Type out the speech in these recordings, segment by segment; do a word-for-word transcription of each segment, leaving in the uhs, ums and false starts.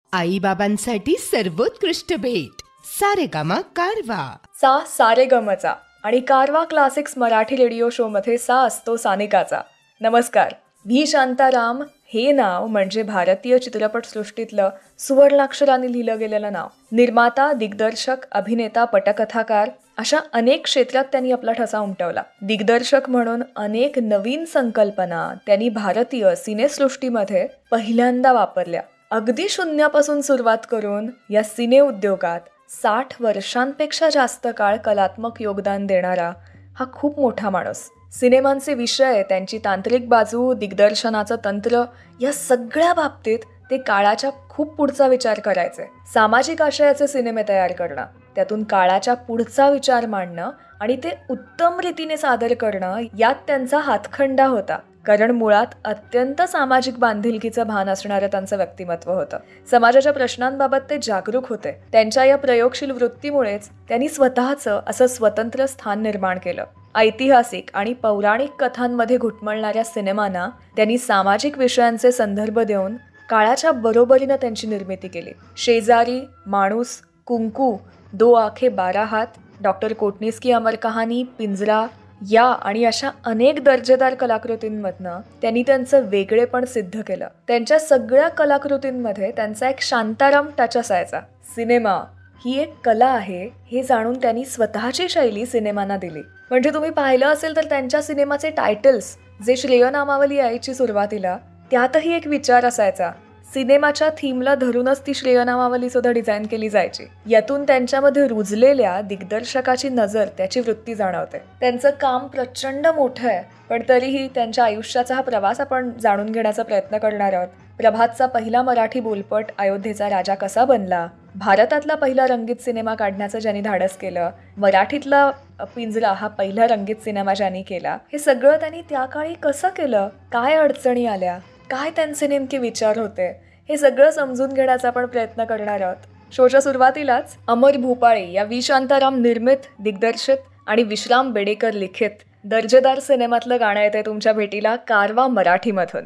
आई बाबांसाठी सर्वोत्कृष्ट भेट सारेगामा कारवा. सा सारेगमचा आणि कारवा क्लासिक्स मराठी रेडिओ शो मध्ये सा असतो सानिकाचा. नमस्कार, व्ही शांताराम हे नाव म्हणजे भारतीय चित्रपटसृष्टीतलं सुवर्णाक्षरांनी लिहिलं गेलेलं नाव. निर्माता, दिग्दर्शक, अभिनेता, पटकथाकार अशा अनेक क्षेत्रात त्यांनी आपला ठसा उमटवला. दिग्दर्शक म्हणून अनेक नवीन संकल्पना त्यांनी भारतीय सिनेसृष्टीमध्ये पहिल्यांदा वापरल्या. अगदी शून्यापासून सुरुवात करून या सिने उद्योगात साठ वर्षांपेक्षा जास्त काळ कलात्मक योगदान देणारा हा खूप मोठा माणूस. सिनेमांचे विषय, त्यांची तांत्रिक बाजू, दिग्दर्शनाचं तंत्र या सगळ्या बाबतीत ते काळाच्या खूप पुढचा विचार करायचे. सामाजिक आशयाचे सिनेमे तयार करणं, त्यातून काळाच्या पुढचा विचार मांडणं आणि ते उत्तम रीतीने सादर करणं यात त्यांचा हातखंडा होता. कारण मुळात अत्यंत सामाजिक बांधिलकीचं भान असणारं त्यांचं व्यक्तिमत्व होतं. समाजाच्या प्रश्नांबाबत ते जागरूक होते. त्यांच्या या प्रयोगशील वृत्तीमुळेच त्यांनी स्वतःचं असं स्वतंत्र स्थान निर्माण केलं. ऐतिहासिक आणि पौराणिक कथांमध्ये घुटमळणाऱ्या सिनेमांना त्यांनी सामाजिक विषयांचे संदर्भ देऊन काळाच्या बरोबरीनं त्यांची निर्मिती केली. शेजारी, माणूस, कुंकू, दो आखे बारा हात, डॉक्टर कोटनीस की अमर कहाणी, पिंजरा या आणि अशा अनेक दर्जेदार कलाकृतींमधनं त्यांनी त्यांचं वेगळेपण सिद्ध केलं. त्यांच्या सगळ्या कलाकृतींमध्ये त्यांचा एक शांताराम टच असायचा. सिनेमा ही एक कला आहे हे जाणून त्यांनी स्वतःची शैली सिनेमांना दिली. म्हणजे तुम्ही पाहिलं असेल तर त्यांच्या सिनेमाचे टायटल्स जे श्रेयनामावली यायची सुरुवातीला, त्यातही एक विचार असायचा. सिनेमाच्या थीमला धरूनच ती श्रेयनामावली सुद्धा डिझाईन केली जायची. यातून त्यांच्यामध्ये रुजलेल्या दिग्दर्शकाची नजर, त्याची वृत्ती जाणवते. त्यांचं काम प्रचंड मोठं आहे, पण तरीही त्यांच्या आयुष्याचा हा प्रवास आपण जाणून घेण्याचा प्रयत्न करणार आहोत. प्रभातचा पहिला मराठी बोलपट अयोध्येचा राजा कसा बनला, भारतातला पहिला रंगीत सिनेमा काढण्याचं ज्यांनी धाडस केलं, मराठीतला पिंजरा हा पहिला रंगीत सिनेमा ज्यांनी केला, हे सगळं त्यांनी त्या काळी कसं केलं, काय अडचणी आल्या, काय त्यांचे नेमके विचार होते, हे सगळं समजून घेण्याचा आपण प्रयत्न करणार आहोत. शोच्या सुरुवातीलाच अमर भूपाळे या व्ही शांताराम निर्मित, दिग्दर्शित आणि विश्राम बेडेकर लिखित दर्जेदार सिनेमातलं गाणं येते तुमच्या भेटीला कारवा मराठीमधून.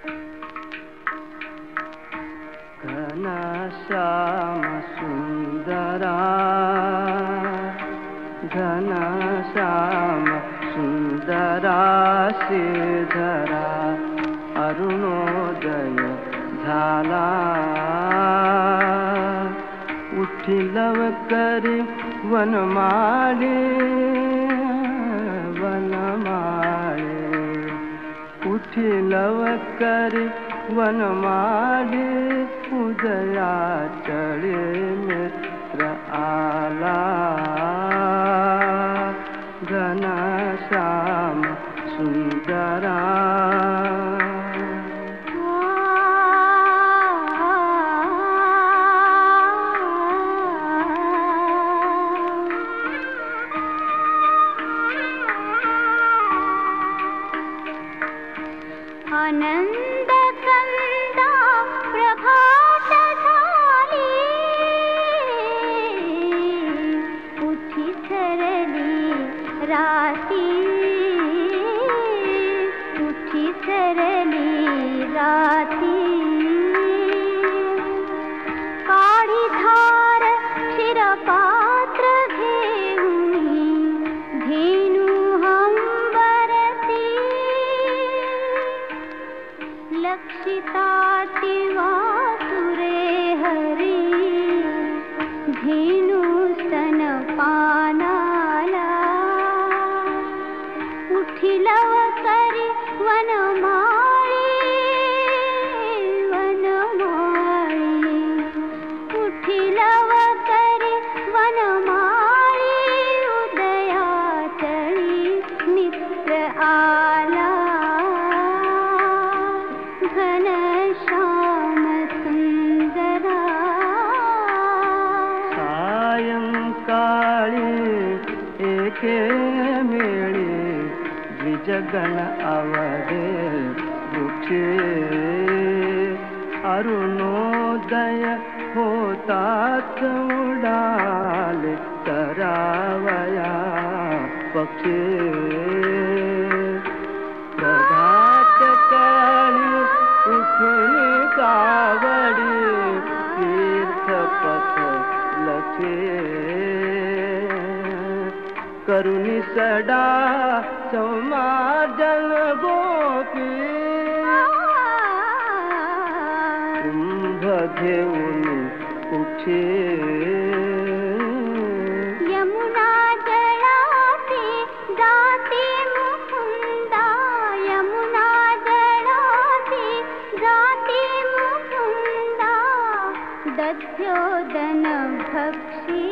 घनश्याम सुंदरा, घनश्याम सुंदरा श्रीधरा, अरुणोदय झाला, उठिलव करी वनमाळे, वनमाळे, उठिलव करी वनमाळे, उदया चळे मित्र आला, घनश्याम सुंदरा. आनंद कंदा प्रभात झाली, उठी सरली राती, उठी सरली राती, काळी धार शिरपात्र घेऊनी, धेनु हंबरती, लक्षिताति वासुरे हरी, धेनु स्तनपानाला, उठिलव करी वनमाळी, वनमाळी, उठिलव करी वनमाळी, उदया चळी मित्र आला, घनश्याम सुंदरा. सायंकाळी एके मेळी, द्विजगण आवडे वृक्षे, अरुणोदय होतात उडाले, करावया पक्षे, प्रभात काळी उठून कावडी, करुणी सडा समार्जन गोपी कुंभ घेऊन कुठे यमुना जळासी जाते मुकुंदा यमुना जळासी जाते मुकुंदा दध्योदन भक्षी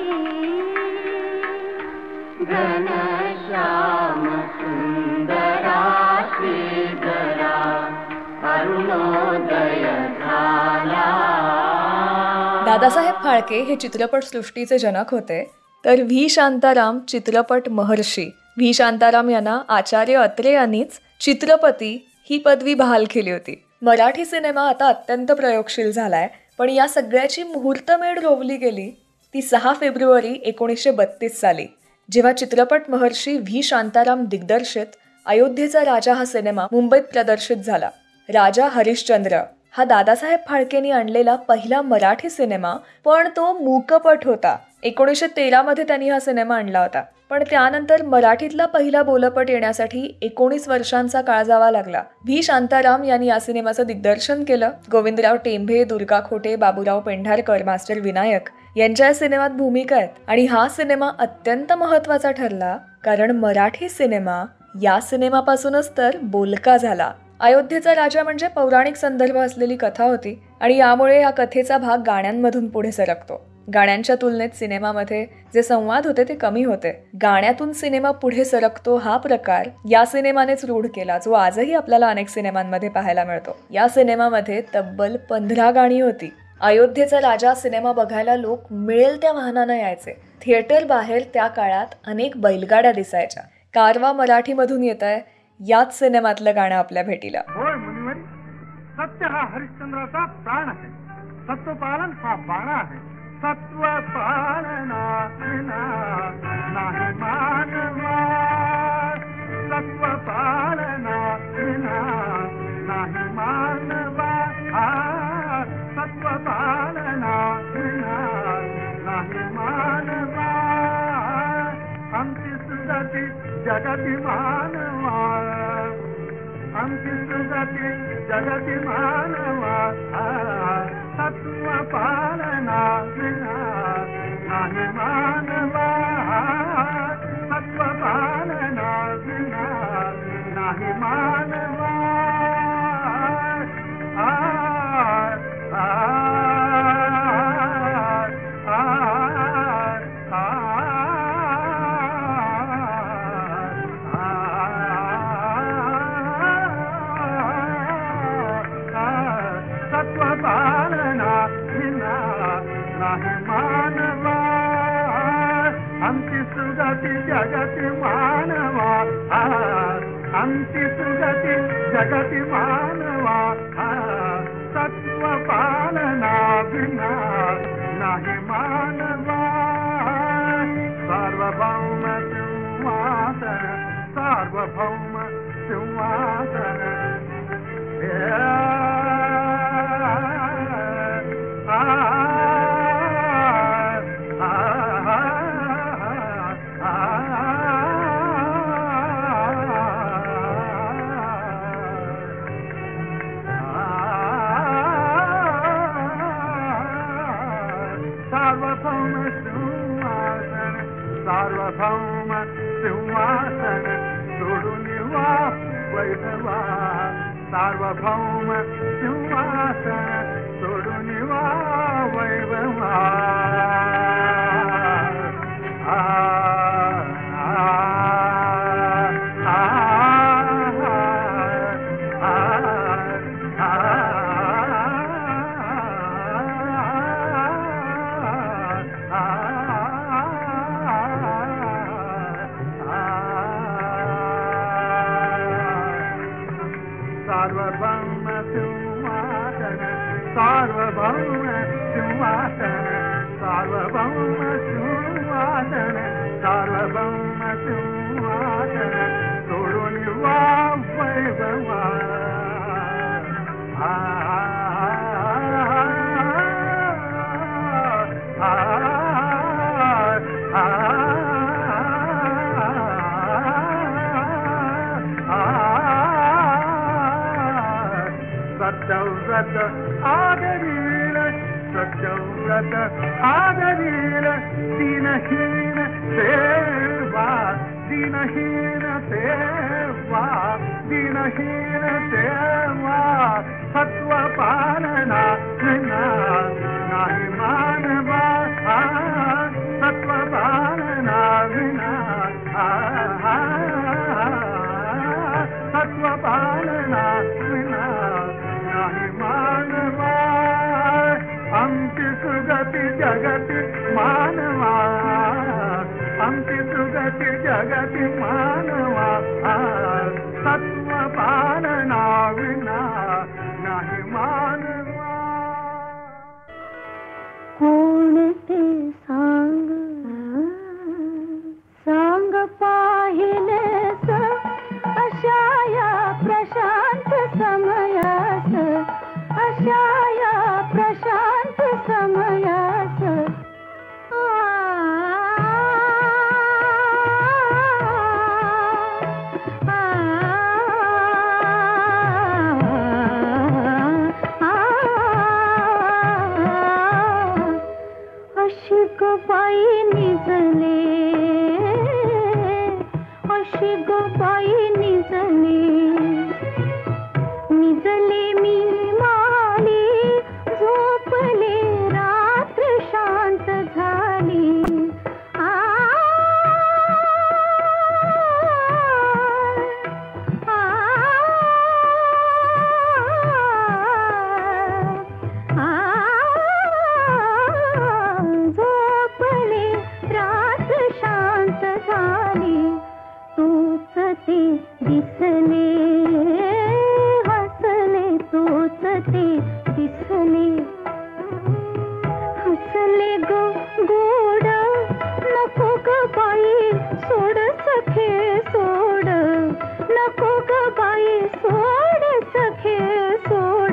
घनश्याम सुंदरा श्रीधरा अरुणोदय झाला. दादासाहेब फाळके हे चित्रपटसृष्टीचे जनक होते, तर व्ही शांताराम चित्रपट महर्षी. व्ही शांताराम यांना आचार्य अत्रे यांनीच चित्रपती ही पदवी बहाल केली होती. मराठी सिनेमा आता अत्यंत प्रयोगशील झालाय, पण या सगळ्याची मुहूर्तमेढ रोवली गेली ती सहा फेब्रुवारी एकोणीसशे बत्तीस साली, जेव्हा चित्रपट महर्षी व्ही शांताराम दिग्दर्शित अयोध्येचा राजा हा सिनेमा मुंबईत प्रदर्शित झाला. राजा हरिश्चंद्र हा दादासाहेब फाळकेंनी आणलेला पहिला मराठी सिनेमा, पण तो मूकपट होता. एकोणीसशे तेरा मध्ये त्यांनी हा सिनेमा आणला होता, पण त्यानंतर मराठीतला पहिला बोलपट येण्यासाठी एकोणीस वर्षांचा काळ जावा लागला. व्ही शांताराम यांनी या सिनेमाचं दिग्दर्शन केलं. गोविंदराव टेंभे, दुर्गा खोटे, बाबूराव पेंढारकर, मास्टर विनायक यांच्या या सिनेमात भूमिका आहेत. आणि हा सिनेमा अत्यंत महत्वाचा ठरला, कारण मराठी सिनेमा या सिनेमापासूनच तर बोलका झाला. अयोध्येचा राजा म्हणजे पौराणिक संदर्भ असलेली कथा होती, आणि यामुळे या कथेचा भाग गाण्यांमधून पुढे सरकतो. गाण्यांच्या तुलनेत सिनेमामध्ये जे संवाद होते ते कमी होते. गाण्यातून सिनेमा पुढे सरकतो हा प्रकार या सिनेमानेच रूढ केला, जो आजही आपल्याला अनेक सिनेमांमध्ये पाहायला मिळतो. या सिनेमामध्ये तब्बल पंधरा गाणी होती. अयोध्येचा राजा सिनेमा बघायला लोक मिळेल त्या वाहनानं यायचे. थिएटर बाहेर त्या काळात अनेक बैलगाड्या दिसायच्या. कारवा मराठीमधून येत आहे याच सिनेमातलं गाणं आपल्या भेटीला. होय मुनिवरी, सत्य हा हरिश्चंद्राचा प्राण आहे. सत्वपालन हा बाणा आहे. सत्व पालना नाही मानवा, सत्व पालना नाही मानवा, सत्व पालना नाही मानवा. आमची सुगती जगती मानवा, आमची सुगती जगती मानवा. सत्व पालना नाही मानवा, सत्व पालना नाही मानवा. जगति मानवा, अंति सुगति जगति मानवा. सत्व पालना बिना नहीं मानवा. सार्वभौम सिंहासन, सार्वभौम सिंहासन. सार्वभौम सिंहासन, सार्वभौम सिंहासन सोडून वा वैभवा. सार्वभौम सिंहासन सोडून वा वैभवा. सार्वभौम सिंहासन, सार्वभौम सिंहासन, सार्वभौम सिंहासन, सार्वभौम सिंहासन सोडून वा वैभवा. सत्यव्रत आदरील सत्यव्रत आदरील दीनहीन सेवा दीनहीन सेवा दीनहीन सेवा सत्व पालना विना नाही मानवा सत्व पालना विना सत्व पालना विना नाही मानवा अंति सुगति जगति मानवा अंति सुगति जगति मानवा सत्व पालना विना नाही मानवा. कोण ते सांग सांग पाहिलेस अशा या प्रशांत समयास अशा या प्रशांत समयास आ, आ, आ, अशी गोबाई निजले अशी गोबाई निजले निजले मी माली झोपले रात्र शांत झाली आ, आ, आ, झोपले रात्र शांत झाली तूच ते दिसले हसले तूच ते दिसले हसले गो गोड नको ग बाई सोड सखे सोड नको ग बाई सोड सखे सोड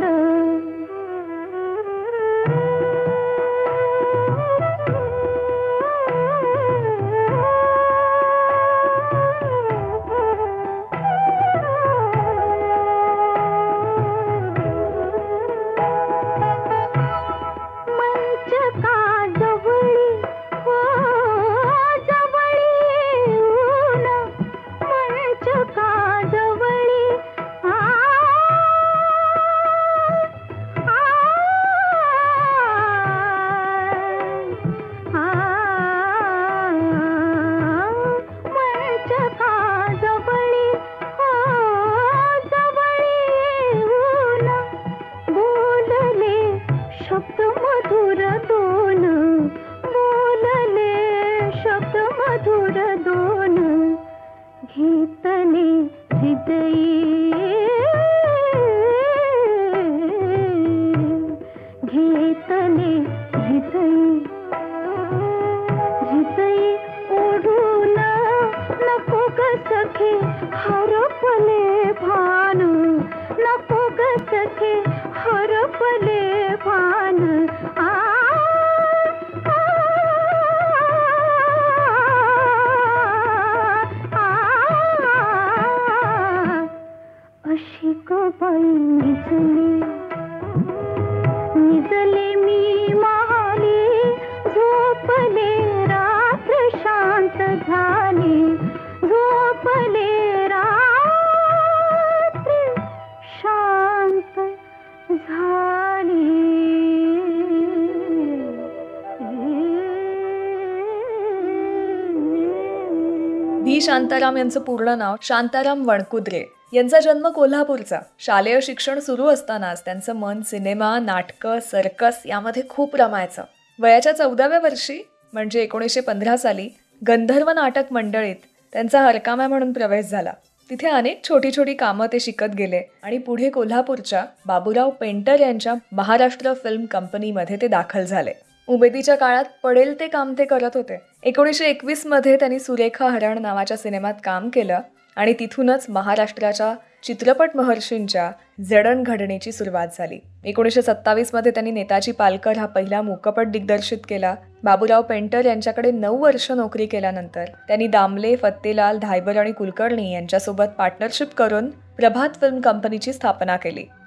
व्ही शांताराम यांचं पूर्ण नाव शांताराम वणकुद्रे. यांचा जन्म कोल्हापूरचा. शालेय शिक्षण सुरू असतानाच त्यांचं मन सिनेमा, नाटकं, सर्कस यामध्ये खूप रमायचं. वयाच्या चौदाव्या वर्षी म्हणजे एकोणीसशे पंधरा साली गंधर्व नाटक मंडळीत त्यांचा हरकाम्या म्हणून प्रवेश झाला. तिथे अनेक छोटी छोटी कामं ते शिकत गेले आणि पुढे कोल्हापूरच्या बाबूराव पेंटर यांच्या महाराष्ट्र फिल्म कंपनीमध्ये ते दाखल झाले. उमेदीच्या काळात पडेल ते काम ते करत होते. एकोणीसशे एकवीस मध्ये त्यांनी सुरेखा हरण नावाच्या सिनेमात काम केलं आणि तिथूनच महाराष्ट्राच्या चित्रपट महर्षींच्या जडणघडणीची सुरुवात झाली. एकोणीसशे सत्तावीस मध्ये त्यांनी नेताजी पालकर हा पहिला मूकपट दिग्दर्शित केला. बाबूराव पेंटर यांच्याकडे नऊ वर्ष नोकरी केल्यानंतर त्यांनी दामले, फत्तेलाल, धायबर आणि कुलकर्णी यांच्यासोबत पार्टनरशिप करून प्रभात फिल्म कंपनीची स्थापना केली.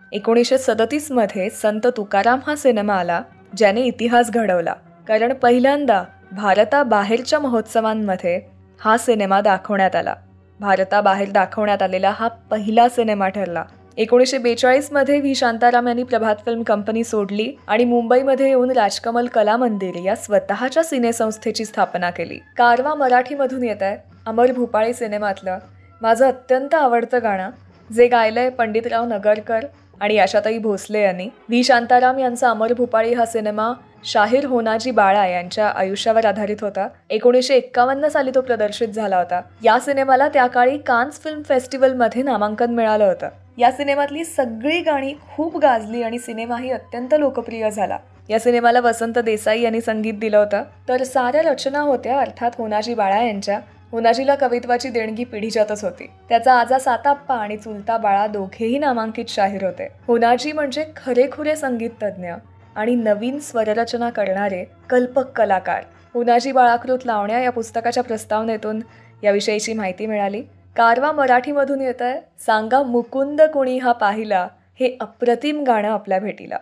एकोणीसशे सदतीस मध्ये संत तुकाराम हा सिनेमा आला, ज्याने इतिहास घडवला. कारण पहिल्यांदा भारताबाहेरच्या महोत्सवांमध्ये हा सिनेमा दाखवण्यात आला. भारताबाहेर दाखवण्यात आलेला हा पहिला सिनेमा ठरला. एकोणीसशे बेचाळीस मध्ये व्ही शांताराम यांनी प्रभात फिल्म कंपनी सोडली आणि मुंबईमध्ये येऊन राजकमल कला मंदिर या स्वतःच्या सिनेसंस्थेची स्थापना केली. कारवा मराठीमधून येत आहे अमर भूपाळी सिनेमातलं माझं अत्यंत आवडतं गाणं, जे गायलंय पंडितराव नगरकर आणि आशाताई भोसले यांनी. व्ही शांताराम यांचा अमर भूपाळी हा सिनेमा शाहीर होनाजी बाळा यांच्या आयुष्यावर आधारित होता. एकोणीसशे एक्कावन्न साली तो प्रदर्शित झाला होता. या सिनेमाला त्या काळी कान्स फिल्म फेस्टिवलमध्ये नामांकन मिळालं होतं. या सिनेमातली सगळी गाणी खूप गाजली आणि सिनेमाही अत्यंत लोकप्रिय झाला. या सिनेमाला वसंत देसाई यांनी संगीत दिलं होतं, तर साऱ्या रचना होत्या अर्थात होनाजी बाळा यांच्या. होनाजीला कवित्वाची देणगी पिढीजातच होती. त्याचा आजा साताप्पा आणि चुलता बाळा दोघेही नामांकित शाहीर होते. होनाजी म्हणजे खरेखुरे संगीत तज्ज्ञ आणि नवीन स्वररचना करणारे कल्पक कलाकार. होनाजी बाळाकृत लावण्या या पुस्तकाच्या प्रस्तावनेतून याविषयीची माहिती मिळाली. कारवा मराठीमधून येत आहे सांगा मुकुंद कुणी हा पाहिला, हे अप्रतिम गाणं आपल्या भेटीला.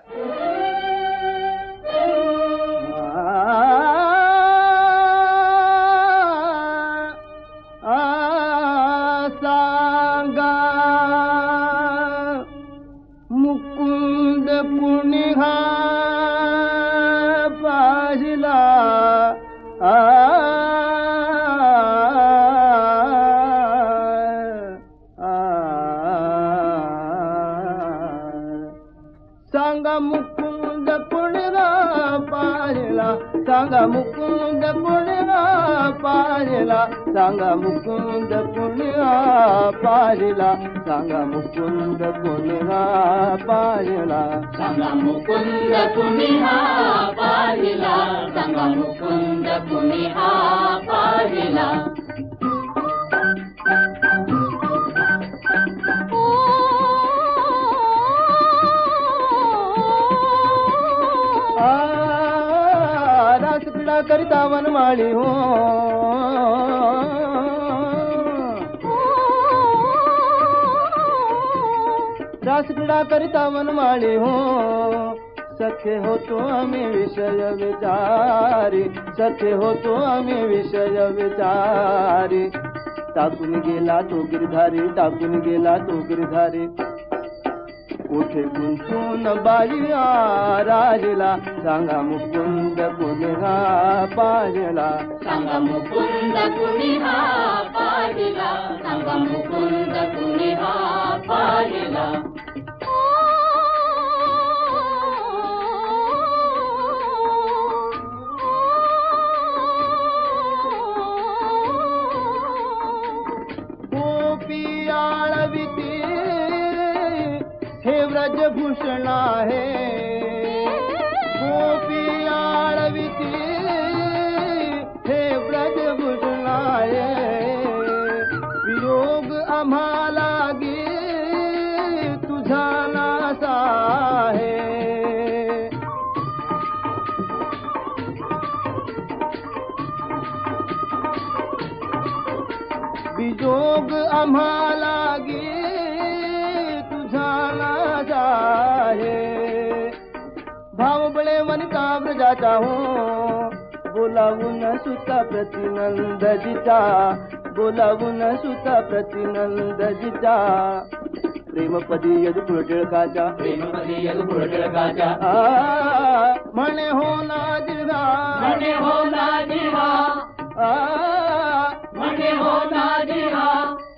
सांगा मुकुंद कुणी हा पाहिला, सांगा मुकुंद पुणगा पाहिला, सांगा मुकुंद पुणगा पाहिला, सांगा मुकुंद पुणगा पाहिला, सांगा मुकुंद पुणगा पाहिला, सांगा मुकुंद पुणगा पाहिला, सांगा मुकुंद पुणगा पाहिला. रासक्रीडा करिता वनमाळी हो, रासक्रीडा करिता वनमाळी हो, सखे होतो आम्ही विषय विचारी, सखे होतो आम्ही विषय विचारी. टाकून गेला तो गिरधारी, टाकून गेला तो गिरधारी, कुठे गुंतून बाई राहिला, सांगा मुकुंद पुणगा पाहिला, सांगा मुकुंद पुणगा पाहिला, सांगा मुकुंद पुणगा पाहिला. गोपी आळविती हे व्रजभूषण आहे, गोपी आळविती हे व्रजभूषण आहे. वियोग आम्हाला गे तुझा नासा आहे, वियोग आम्हाला गे भाव बळे वनिता व्रजाचा हो, बोलावून सुता प्रतिनंदजीचा, बोलावून सुता प्रतिनंदजीचा. प्रेमपदी यदुकुळ टिळकाच्या, प्रेमपदी यदुकुळ टिळकाच्या, म्हणे हो ना जिल्हा, म्हणे हो ना जिल्हा, म्हणे हो ना जिल्हा,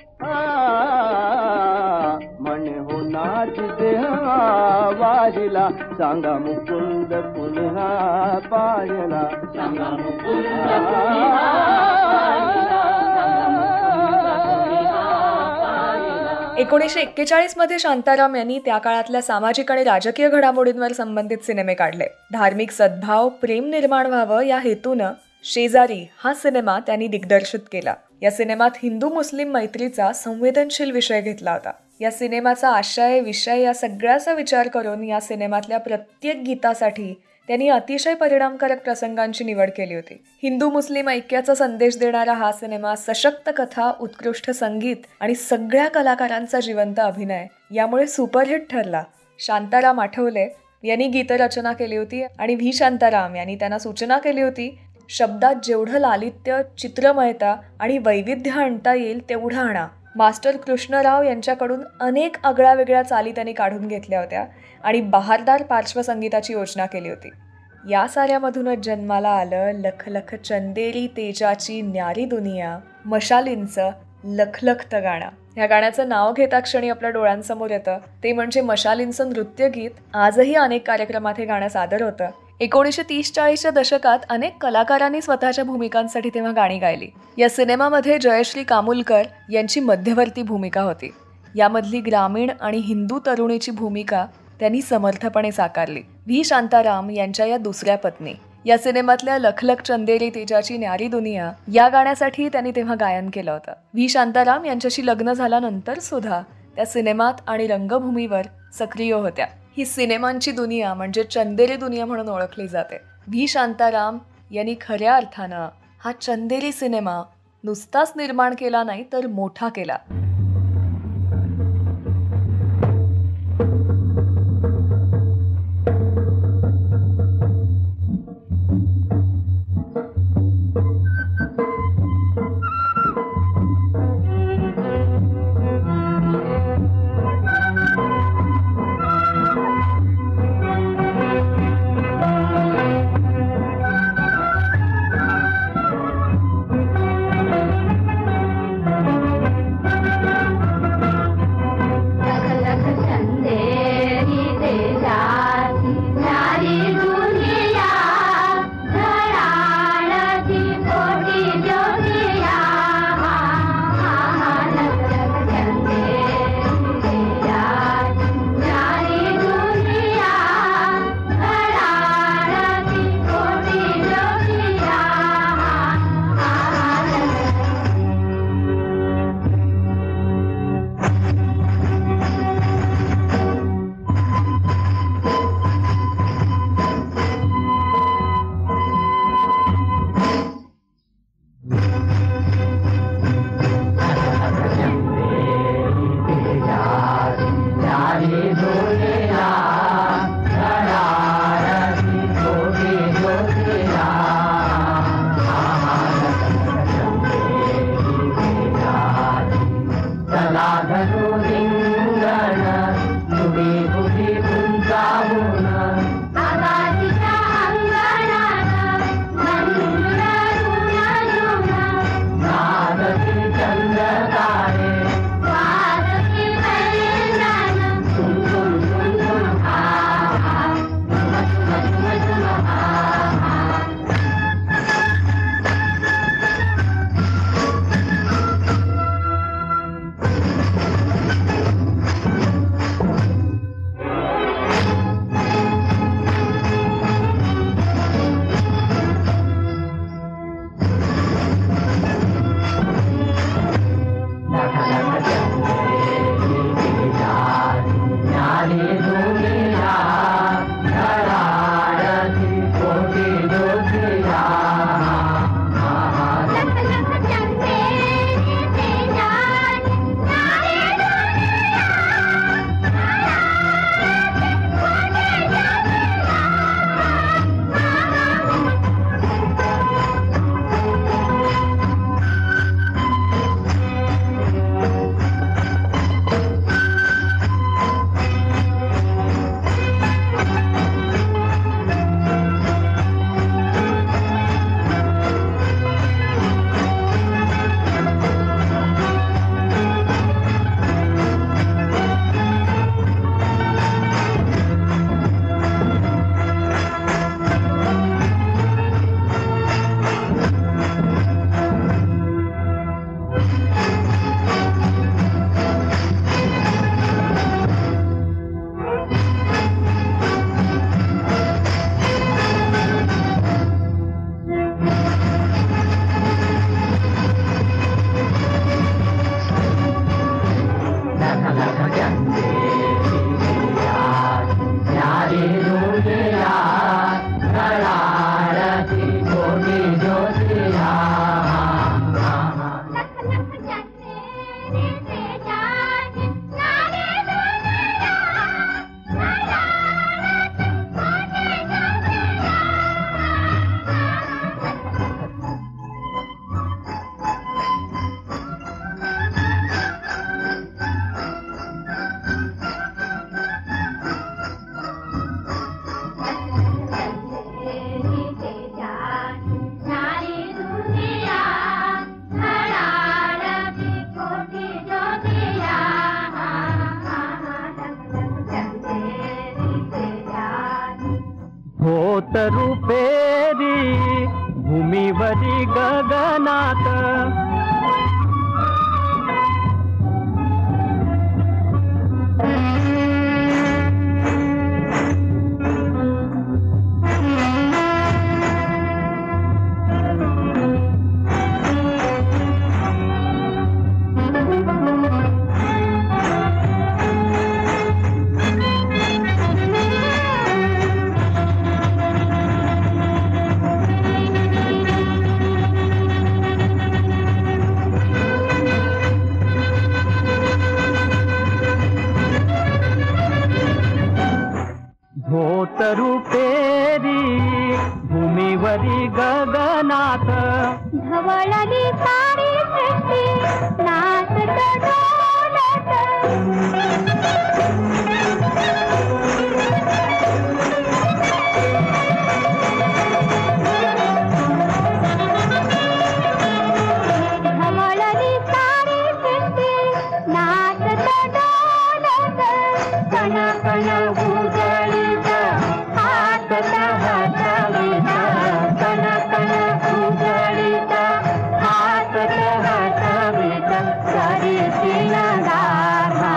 म्हणे हो नाची देहा वाहिला, सांगा मुकुंद पुणगा पाहिला, सांगा मुकुंद पुणगा पाहिला, सांगा मुकुंद पुणगा पाहिला. एकोणीसशे एक्केचाळीस मध्ये शांताराम यांनी त्या काळातल्या सामाजिक आणि राजकीय घडामोडींवर संबंधित सिनेमे काढले. धार्मिक सद्भाव, प्रेम निर्माण व्हावं या हेतूनं शेजारी हा सिनेमा त्यांनी दिग्दर्शित केला. या सिनेमात हिंदू मुस्लिम मैत्रीचा संवेदनशील विषय घेतला होता. या सिनेमाचा आशय, विषय या सगळ्याचा विचार करून या सिनेमातल्या प्रत्येक गीतासाठी त्यांनी अतिशय परिणामकारक प्रसंगांची निवड केली होती. हिंदू मुस्लिम ऐक्याचा संदेश देणारा हा सिनेमा सशक्त कथा, उत्कृष्ट संगीत आणि सगळ्या कलाकारांचा जिवंत अभिनय यामुळे सुपरहिट ठरला. शांताराम आठवले यांनी गीतरचना केली होती आणि व्ही शांताराम यांनी त्यांना सूचना केली होती, शब्दात जेवढं लालित्य, चित्रमयता आणि वैविध्य आणता येईल तेवढं आणा. मास्टर कृष्णराव यांच्याकडून अनेक आगळ्या वेगळ्या चाली त्यांनी काढून घेतल्या होत्या आणि बहारदार पार्श्वसंगीताची योजना केली होती. या साऱ्यामधूनच जन्माला आलं लख लख चंदेरी तेजाची न्यारी दुनिया, मशालींचं लखलखतं गाणं. ह्या गाण्याचं नाव घेता क्षणी आपल्या डोळ्यांसमोर येतं ते म्हणजे मशालींचं नृत्यगीत. आजही अनेक कार्यक्रमात हे गाणं सादर होतं. एकोणीसशे तीस चाळीसच्या दशकात अनेक कलाकारांनी स्वतःच्या भूमिकांसाठी तेव्हा गाणी गायली. या सिनेमामध्ये जयश्री कामुलकर यांची मध्यवर्ती भूमिका होती. यामधली ग्रामीण आणि हिंदू तरुणीची भूमिका त्यांनी समर्थपणे साकारली. व्ही शांताराम यांच्या या दुसऱ्या पत्नी. या सिनेमातल्या लखलख चंदेरी तेजाची न्यारी दुनिया या गाण्यासाठी त्यांनी तेव्हा गायन केलं होतं. व्ही शांताराम यांच्याशी लग्न झाल्यानंतर सुद्धा त्या सिनेमात आणि रंगभूमीवर सक्रिय होत्या. ही सिनेमांची दुनिया म्हणजे चंदेरी दुनिया म्हणून ओळखली जाते. व्ही शांताराम यांनी खऱ्या अर्थानं हा चंदेरी सिनेमा नुसताच निर्माण केला नाही तर मोठा केला. भूमीवरी गगनात धोतरू पेरी भूमीवरी गगनात धवळली सारी सृष्टी नाचत डोलत धवळली सारी सृष्टी नाचत डोलत कण कण उजळीत हातत हातावित कण कण उजळीत हातत हातावित करीतील गाभा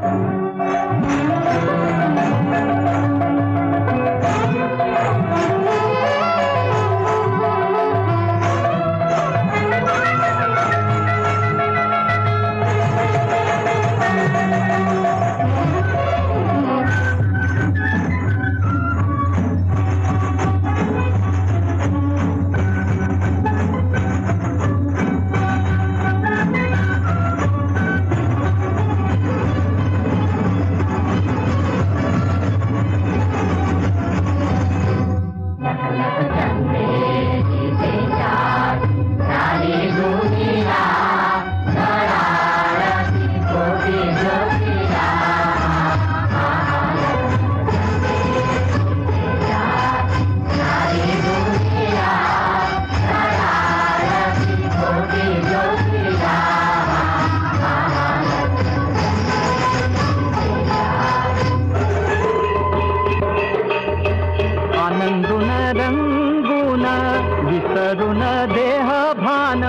आनंदून रंगून विसरून देह भान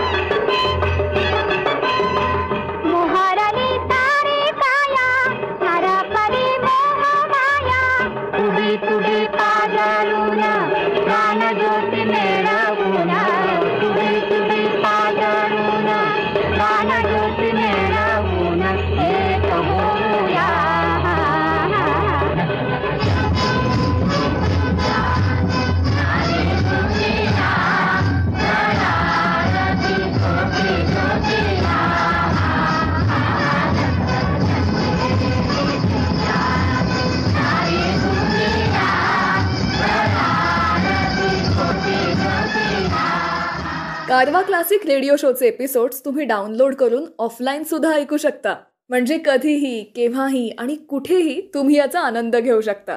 मुहरली तारी काया हरपली मोह माया तुडी तुडी पाजळून प्राण ज्योती मेळवून तुडी तुडी पाजळून प्राण ज्योती मेळवून एक होऊया कारवा क्लासिक रेडिओ शोचे एपिसोड्स तुम्ही डाउनलोड करून ऑफलाईन सुद्धा ऐकू शकता. म्हणजे कधीही, केव्हाही आणि कुठेही तुम्ही याचा आनंद घेऊ शकता.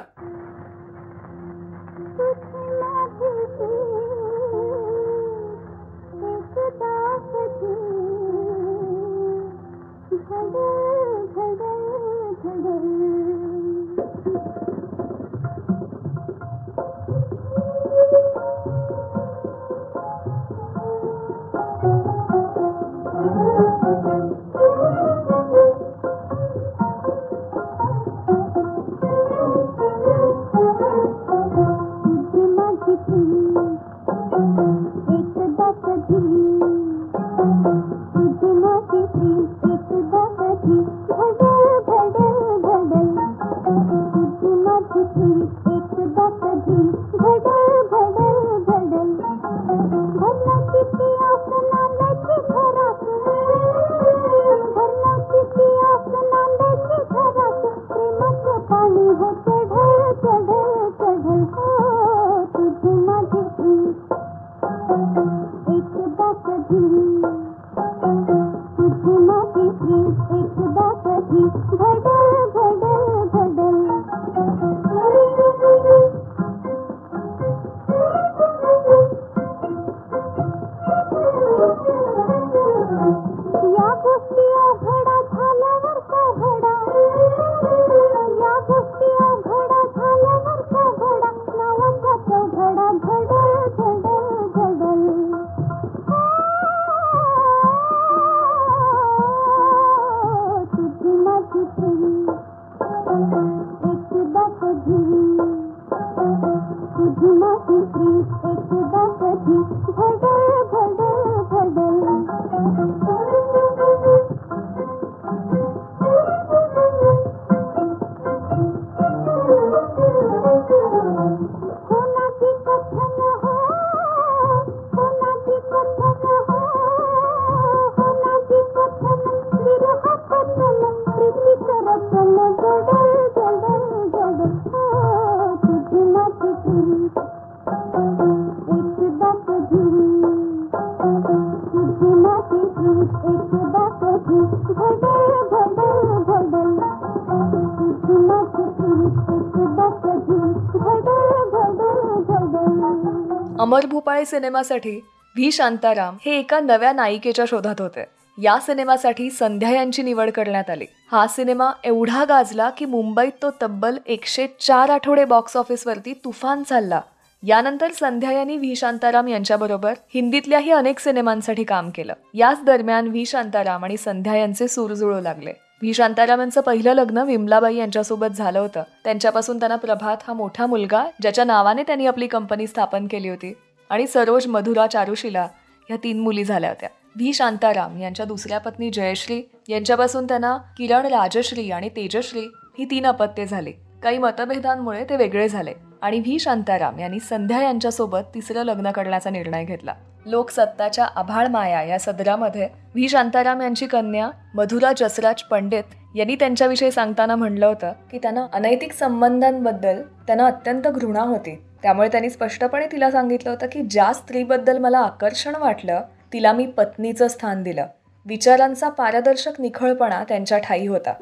अमर भूपाळी सिनेमासाठी व्ही शांताराम हे एका नव्या नायिकेच्या शोधात होते. या सिनेमासाठी संध्या यांची निवड करण्यात आली. हा सिनेमा एवढा गाजला की मुंबईत तो तब्बल एकशे चार आठवडे बॉक्स ऑफिसवरती तुफान चालला. यानंतर संध्या यांनी व्ही शांताराम यांच्याबरोबर हिंदीतल्याही अनेक सिनेमांसाठी काम केलं. याच दरम्यान व्ही शांताराम आणि संध्या यांचे सूर जुळू लागले. व्ही शांताराम यांचं पहिलं लग्न विमलाबाई यांच्यासोबत झालं होतं. त्यांच्यापासून त्यांना प्रभात हा मोठा मुलगा, ज्याच्या नावाने त्यांनी आपली कंपनी स्थापन केली होती, आणि सरोज, मधुरा, चारुशिला ह्या तीन मुली झाल्या होत्या. व्ही शांताराम यांच्या दुसऱ्या पत्नी जयश्री यांच्यापासून त्यांना किरण, राजश्री आणि तेजश्री ही तीन अपत्ये झाली. काही मतभेदांमुळे ते वेगळे झाले आणि व्ही शांताराम यांनी संध्या यांच्यासोबत तिसरं लग्न करण्याचा निर्णय घेतला. लोकसत्ताच्या आभाळ माया या सदरामध्ये व्ही शांताराम यांची कन्या मधुरा जसराज पंडित यांनी त्यांच्याविषयी सांगताना म्हणलं होतं की त्यांना अनैतिक संबंधांबद्दल त्यांना अत्यंत घृणा होती. त्यामुळे त्यांनी स्पष्टपणे तिला सांगितलं होतं की ज्या स्त्रीबद्दल मला आकर्षण वाटलं तिला मी पत्नीचं स्थान दिलं. विचारांचा पारदर्शक निखळपणा त्यांच्या ठायी होता.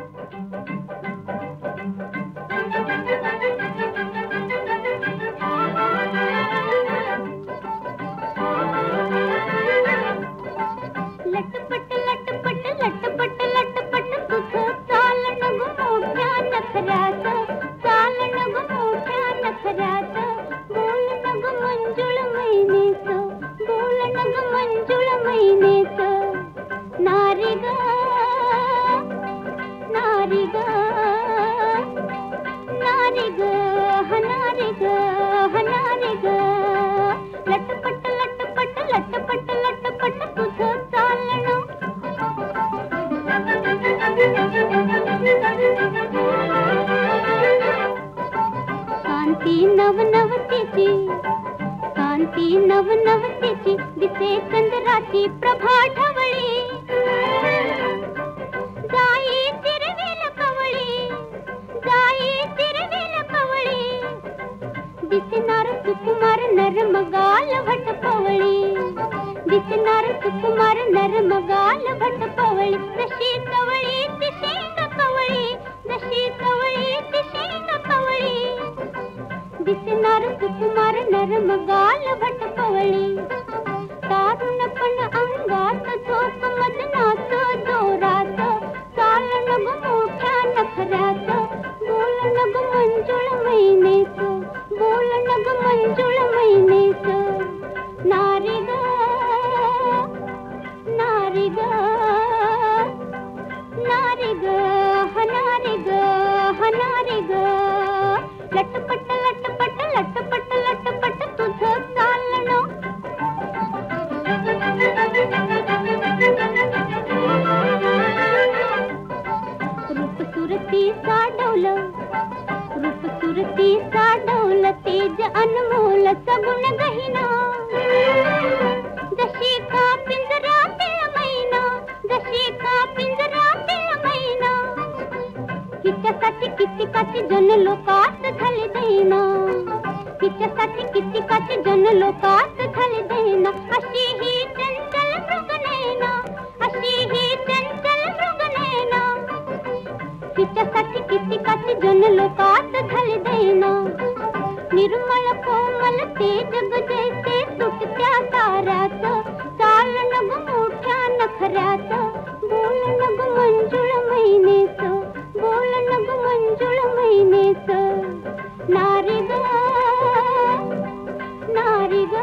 लटपट लटपट लटपट लटपट तुझं चालण ग मोठ्या नखऱ्याचं, चालण ग मोठ्या नखऱ्याचं, बोलण ग मंजुळ मैनेचं, बोलण ग मंजुळ मैनेचं. नारी ग नारी ग नारी ग हनारी ग हनारी ग. लटपट लटपट लटपट लटपट तुझं चालण. कांती नवनवतेची, कांती नवनवतेची, दिसे चंद्राची प्रभा ढवळी. जाई तिरवेल कवळी, जाई तिरवेल कवळी, दिसणार सुकुमार नरमगाल भटपवळी, दिसणार सुकुमार नरमगाल भटपवळी. जशी कवळी ती शेंग कवळी, जशी कवळी ती शेंग कवळी, दिसणार सुकुमार नरमगाल भटपवळी. तारुणपण अंगात झोप मदनाच जोरात, चालण ग मोठ्या नखऱ्यात, बोलण ग मंजुळ मैनेचं, बोलण ग मंजुळ मैनेचं. नारी ग नारी ग नारी ग हनारी ग हनारी ग. लटपट लटपट लटपट लटपट तुझं चालण. रूप सुरती साडवलं, रूप सुरती साडवलं, तेज अनमोल सगुण गहिना. जशी का पिंजरातील मैना, जशी का पिंजरातील मैना, हिच्यासाठी कितीकाची जन लोकात झाले दैना, हिच्यासाठी कितीकाची जन लोकात झाले दैना. अशी ही चंचल मृगनयना, अशी ही चंचल मृगनयना, हिच्यासाठी कितीकाची जन लोकात झाले दैना. निर्मळ कोमल ते जग जैसे सुटत्या ताऱ्यात, चालण ग मोठ्या नखऱ्यात, बोलण ग मंजुळ मैनेचं, बोलण ग मंजुळ मैनेचं. नारी ग नारी ग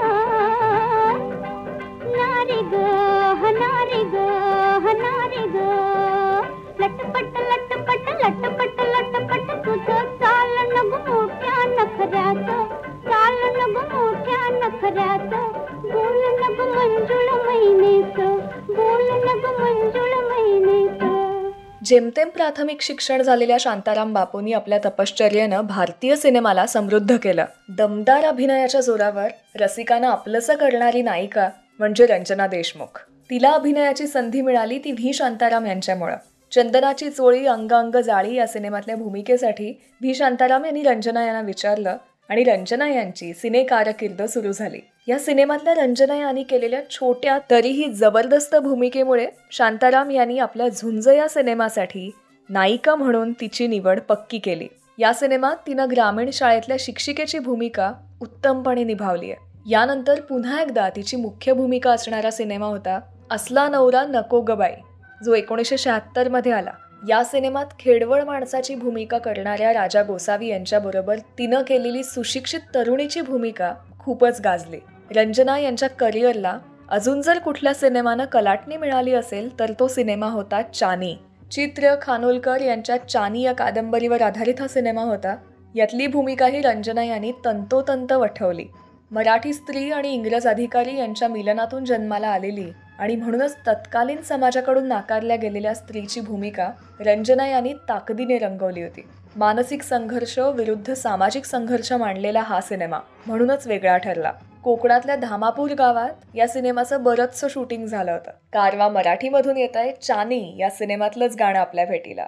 नारी ग हनारी ग हनारी ग. लटपट लटपट लटपट लटपट तुझं चालण ग मोठ्या नखऱ्यात, चालण ग मोठ्या नखऱ्यात, बोलण ग मंजुळ मैनेचं, बोलण ग मंजुळ मैनेचं. जेमतेम प्राथमिक शिक्षण झालेल्या शांताराम बापूंनी आपल्या तपश्चर्येनं भारतीय सिनेमाला समृद्ध केलं. दमदार अभिनयाच्या जोरावर रसिकांना आपलंसं करणारी नायिका म्हणजे रंजना देशमुख. तिला अभिनयाची संधी मिळाली ती व्ही शांताराम यांच्यामुळं. चंदनाची चोळी अंग अंग जाळी या सिनेमातल्या भूमिकेसाठी व्ही शांताराम यांनी रंजना यांना विचारलं आणि रंजना यांची सिने कारकीर्द सुरू झाली. या सिनेमातल्या रंजना यांनी केलेल्या छोट्या तरीही जबरदस्त भूमिकेमुळे शांताराम यांनी आपल्या झुंज या सिनेमासाठी नायिका म्हणून तिची निवड पक्की केली. या सिनेमात तिनं ग्रामीण शाळेतल्या शिक्षिकेची भूमिका उत्तमपणे निभावली आहे. यानंतर पुन्हा एकदा तिची मुख्य भूमिका असणारा सिनेमा होता असला नवरा नको ग बाई, जो एकोणीसशे शहात्तर मध्ये आला. या सिनेमात खेडवळ माणसाची भूमिका करणाऱ्या राजा गोसावी यांच्याबरोबर तिनं केलेली सुशिक्षित तरुणीची भूमिका खूपच गाजली. रंजना यांच्या करिअरला अजून जर कुठल्या सिनेमानं कलाटणी मिळाली असेल तर तो सिनेमा होता चानी. चित्र खानोलकर यांच्या चानी या कादंबरीवर आधारित हा सिनेमा होता. यातली भूमिकाही रंजना यांनी तंतोतंत वठवली. मराठी स्त्री आणि इंग्रज अधिकारी यांच्या मिलनातून जन्माला आलेली आणि म्हणूनच तत्कालीन समाजाकडून नाकारल्या गेलेल्या स्त्रीची भूमिका रंजना यांनी ताकदीने रंगवली होती. मानसिक संघर्ष विरुद्ध सामाजिक संघर्ष मांडलेला हा सिनेमा म्हणूनच वेगळा ठरला. कोकणातल्या धामापूर गावात या सिनेमाचं बरंचसं शूटिंग झालं होतं. कारवा मराठीमधून येत आहे चानी या सिनेमातलंच गाणं आपल्या भेटीला.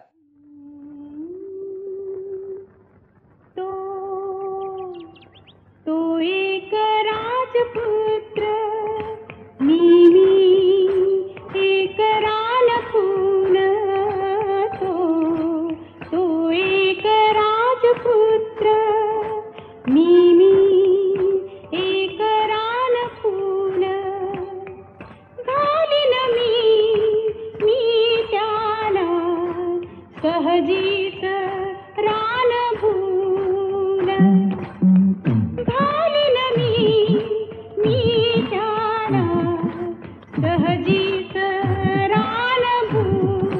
तो एक राजपुत्र मी मी एक रानफूल, तो तो एक राजपुत्र मी मी एक रानफूल, घालीन मी मी त्याला सहजीच रानभूल, घालीन मी मी त्याला सहजीच रानभूल,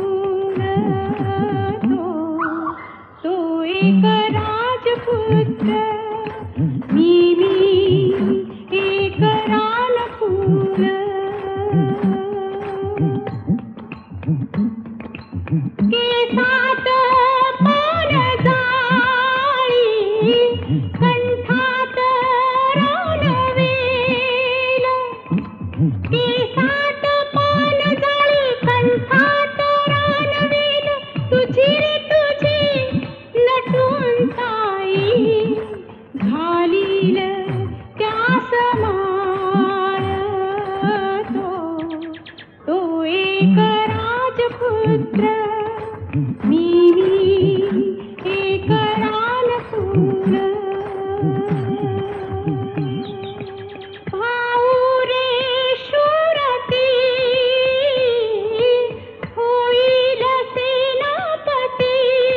तो तो एक राजपुत्र मी मी एक रानफूल, केसात पानजाळी कंठात रानवेल, केसात पानजाळी कंठात रानवेल, तुझी रे तुझी नटून ताई घालील त्या समाय, तो तो एक राजपुत्र मी मी एक रानफूल, भाऊ रे शूरती होईल सेनापती,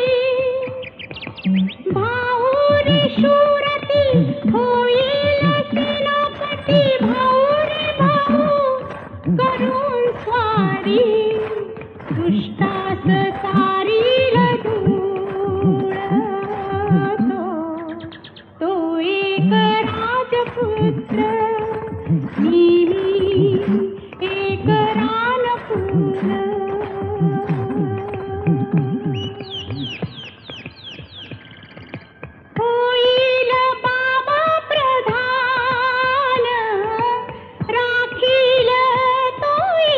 भाऊ रे शूरती होईल सेनापती, भाऊ रे भाऊ करून स्वारी दुष्टास सारील धूळ, तो तो एक राजपुत्र मी मी एक रानफूल, होईल बाबा प्रधान राखील तो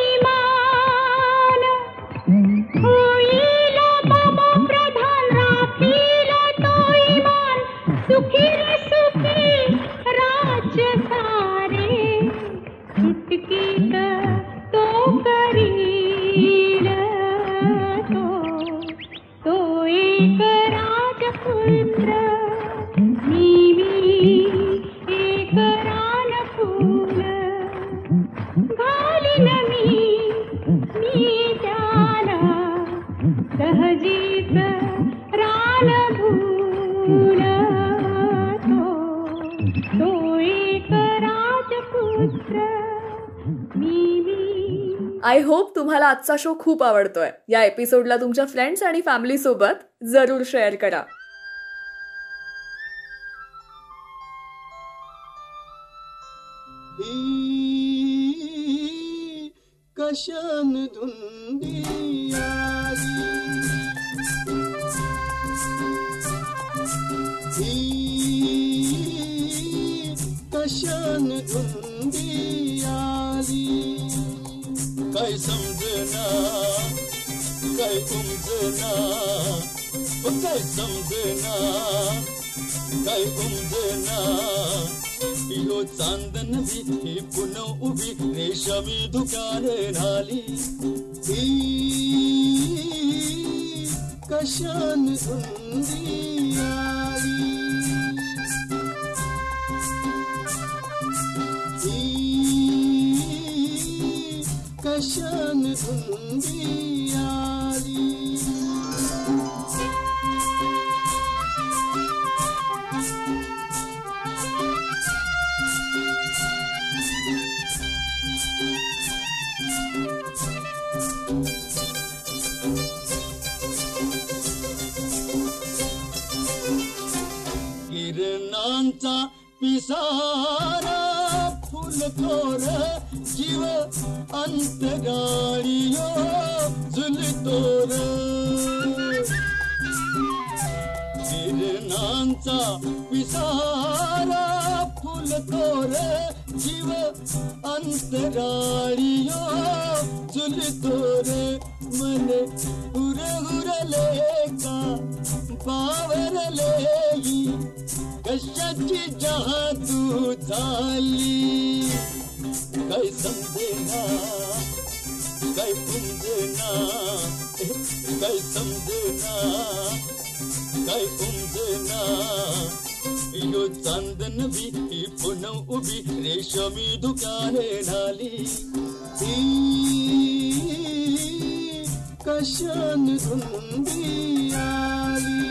इमान, होईल बाबा प्रधान राखील तो इमान, सुखी रे सुखी राज्य सारे चुटकीत तो करील, तो तो एक राजपुत्र मी मी एक रानफूल, घालीन मी मी त्याला सहजीच रानभूल, तो तो एक राजपुत्र मी मी. आय होप तुम्हाला आजचा शो खूप आवडतोय. या एपिसोडला तुमच्या फ्रेंड्स आणि फॅमिली सोबत जरूर शेअर करा. कशान धुंदी आली, कशान धुंदी आली, काय समजना काय उमजना, काय समजना काय उमजना, यो चांदन भी पुनः उभी रेशमी दुकाने नाली, कशान धुंदी आली. ही कशान धुंदी आली. किरणांचा पिसारा फुलतोर जीव अंतराळीयो झुलतोर. किरणांचा पिसारा फुलतोर जीव अंतराळीयो झुलतोर. मने हुरहुरले का बावरले कशाची जादू झाली. काय समजेना काय पुंजना काय समजेना काय पुंजना. यो चांदन बी ही पुनव उभी रेशमी दुकाने नाली. ही कशान धुंदी आली.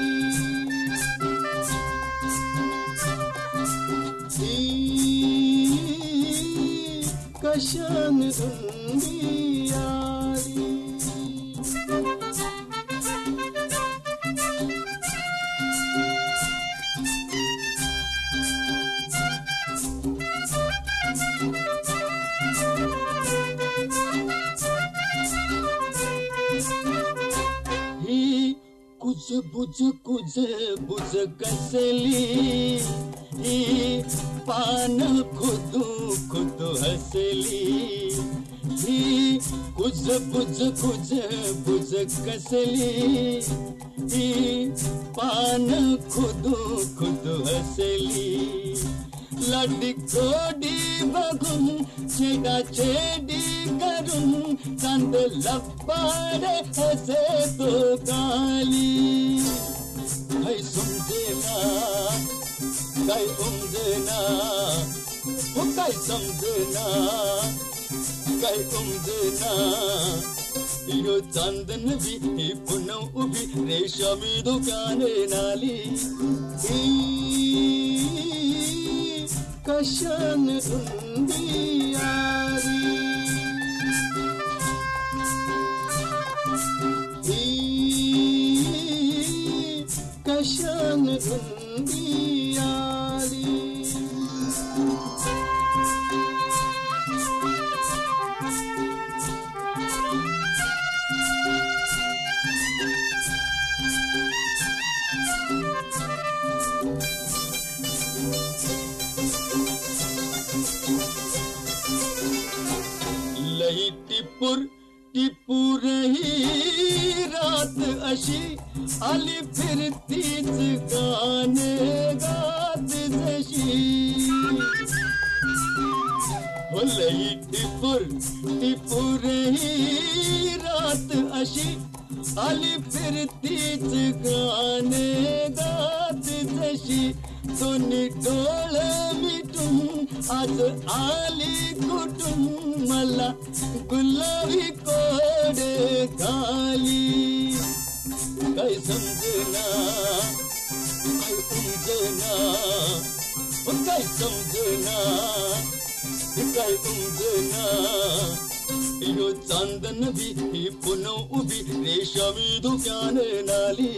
कशान धुंदी आली. ही कुछ बुझ कुछ बुझ कसली. ही पान खुदू खुद हसली. ही कुछ बुझ कुछ बुझ कसली. ही पान खुदू खुद हसली. लाडी कोडी बघून छेडा छेडी करून चांद लपाडे हसे तो गाली. काय समजेना काय उमजेना हो काय समजेना काय उमजेना. यो चांदन बी ही पुनव उभी रेशमी दुकाने नाली. ही कशान धुंदी आली. ही कशान धुंदी आली. लई टिपूर टिपूर ही रात अशी आली फिरतीच गाणे गात जशी. हो लई टिपूर टिपूर ही रात अशी आली फिरतीच गाणे गात जशी. दोन्ही डोळ मिटून आज आली कुठून मला गुलाबी कोडे घाली. काय समजेना काय उमजेना काय समजेना काय उमजेना. यो चांदन बी ही पुनव उभी रेशमी दुकाने नाली.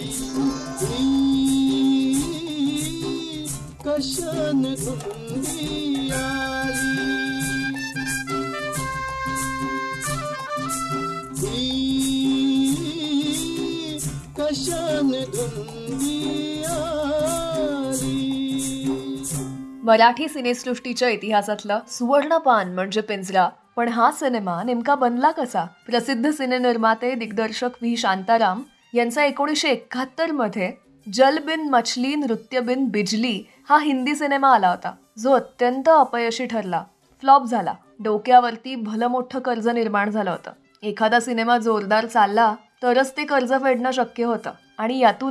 कशान धुंदी आली. ही कशान धुंदी आली. मराठी सिनेसृष्टीच्या इतिहासातलं सुवर्णपान म्हणजे पिंजरा. पण हा सिनेमा नेमका बनला कसा? प्रसिद्ध सिनेनिर्माते दिग्दर्शक व्ही शांताराम यांचा एकोणीसशे एकाहत्तर मध्ये जल बिन मछली नृत्य बिन बिजली हा हिंदी सिनेमा आला होता, जो अत्यंत अपयशी ठरला, फ्लॉप झाला. डोक्यावरती भलं मोठं कर्ज निर्माण झालं होतं. एखादा सिनेमा जोरदार चालला तरच ते कर्ज फेडणं शक्य होतं आणि यातूनच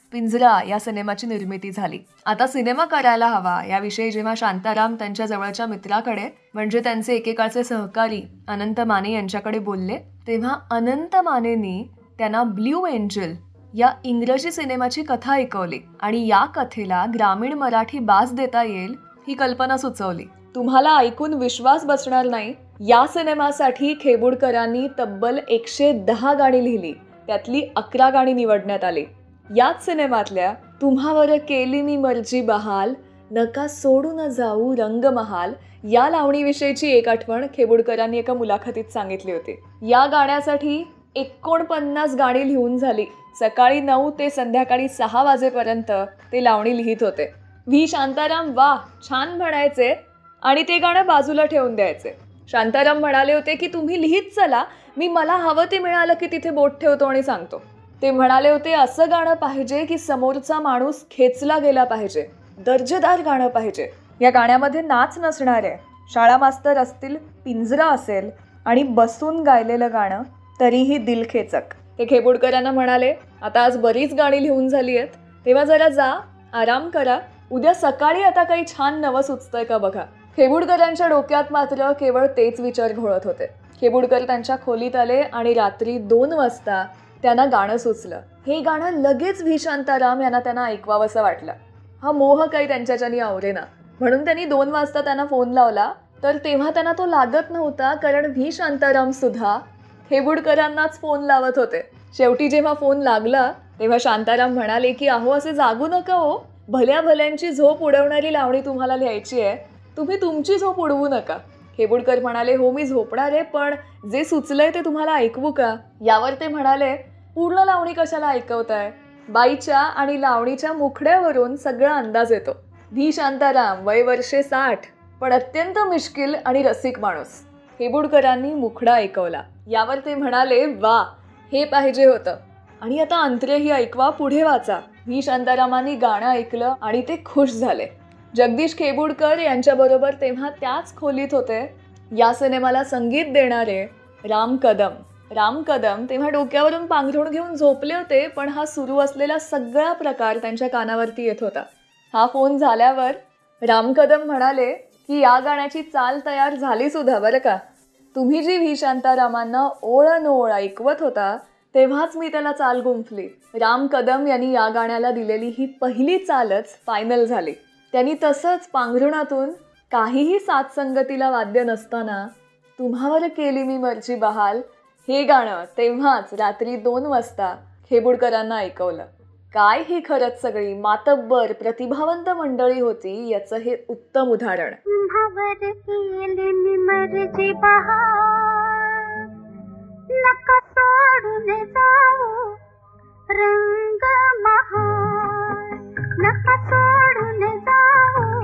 पिंजरा या सिनेमाची निर्मिती झाली. आता सिनेमा करायला हवा याविषयी जेव्हा शांताराम त्यांच्या जवळच्या मित्राकडे म्हणजे त्यांचे एकेकाळचे सहकारी अनंत माने यांच्याकडे बोलले, तेव्हा अनंत मानेंनी त्यांना ब्ल्यू एंजल या इंग्रजी सिनेमाची कथा ऐकवली आणि या कथेला ग्रामीण मराठी बाज देता येईल ही कल्पना सुचवली. तुम्हाला ऐकून विश्वास बसणार नाही, या सिनेमासाठी खेबुडकरांनी तब्बल एकशे दहा गाणी लिहिली. त्यातली अकरा गाणी निवडण्यात आली. याच सिनेमातल्या तुम्हावर केली मी मर्जी बहाल, नका सोडून जाऊ रंगमहाल या लावणीविषयीची एक आठवण खेबुडकरांनी एका मुलाखतीत सांगितली होती. या गाण्यासाठी एकोणपन्नास गाणी लिहून झाली. सकाळी नऊ ते संध्याकाळी सहा वाजेपर्यंत ते लावणी लिहित होते. व्ही शांताराम वा छान म्हणायचे आणि ते गाणं बाजूला ठेवून द्यायचे. शांताराम म्हणाले होते की तुम्ही लिहित चला, मी मला हवं ते मिळालं की तिथे बोट ठेवतो आणि सांगतो. ते म्हणाले होते असं गाणं पाहिजे की समोरचा माणूस खेचला गेला पाहिजे, दर्जेदार गाणं पाहिजे. या गाण्यामध्ये नाच नसणार आहे, शाळा मास्तर असतील, पिंजरा असेल आणि बसून गायलेलं गाणं तरीही दिलखेचक. ते खेबुडकरांना म्हणाले आता आज बरीच गाणी लिहून झाली आहेत, तेव्हा जरा जा आराम करा, उद्या सकाळी आता काही छान नवं सुचतंय का बघा. खेबुडकरांच्या डोक्यात मात्र केवळ तेच विचार घोळत होते. खेबुडकर त्यांच्या खोलीत आले आणि रात्री दोन वाजता त्यांना गाणं सुचलं. हे गाणं लगेच व्ही शांताराम यांना त्यांना ऐकवावंसं वाटलं. हा मोह काही त्यांच्याच्यानी आवरेना म्हणून त्यांनी दोन वाजता त्यांना फोन लावला, तर तेव्हा त्यांना तो लागत नव्हता, कारण व्ही शांताराम सुद्धा खेबुडकरांनाच फोन लावत होते. शेवटी जेव्हा फोन लागला तेव्हा शांताराम म्हणाले की अहो असे जागू नका हो, भल्या भल्यांची झोप उडवणारी लावणी तुम्हाला लिहायची आहे, तुम्ही तुमची झोप उडवू नका. खेबुडकर म्हणाले हो मी झोपणार आहे, पण जे सुचलंय ते तुम्हाला ऐकवू का. यावर ते म्हणाले पूर्ण लावणी कशाला ऐकवताय, बाईच्या आणि लावणीच्या मुखड्यावरून सगळा अंदाज येतो. व्ही शांताराम वय वर्षे साठ पण अत्यंत मिश्किल आणि रसिक माणूस. खेबुडकरांनी मुखडा ऐकवला. यावर ते म्हणाले वा हे पाहिजे होतं आणि आता अंतरेही ऐकवा, पुढे वाचा. व्ही शांतारामांनी गाणं ऐकलं आणि ते खुश झाले. जगदीश खेबुडकर यांच्याबरोबर तेव्हा त्याच खोलीत होते या सिनेमाला संगीत देणारे राम कदम. राम कदम तेव्हा डोक्यावरून पांघरुण घेऊन झोपले होते, पण हा सुरू असलेला सगळा प्रकार त्यांच्या कानावरती येत होता. हा फोन झाल्यावर राम कदम म्हणाले की या गाण्याची चाल तयार झाली सुद्धा बरं का. तुम्ही जी व्ही शांतारामांना ओळ न ओळ ऐकवत होता तेव्हाच मी त्याला चाल गुंफली. राम कदम यांनी या गाण्याला दिलेली ही पहिली चालच फायनल झाली. त्यांनी तसंच पांघरुणातून काहीही साथ संगतीला वाद्य नसताना तुम्हावर केली मी मर्जी बहाल हे गाणं तेव्हाच रात्री दोन वाजता खेबुडकरांना ऐकवलं. काय ही खरंच सगळी मातब्बर प्रतिभावंत मंडळी होती याचं हे उत्तम उदाहरण. तुम्हावर केली मी मर्जी बहाल, नका सोडून जाऊ रंग महाल, नका सोडून जाऊ